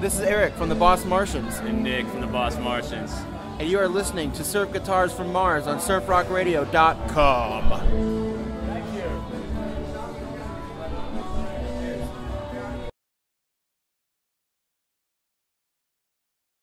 This is Eric from the Boss Martians. And Nick from the Boss Martians. And you are listening to Surf Guitars from Mars on surfrockradio.com.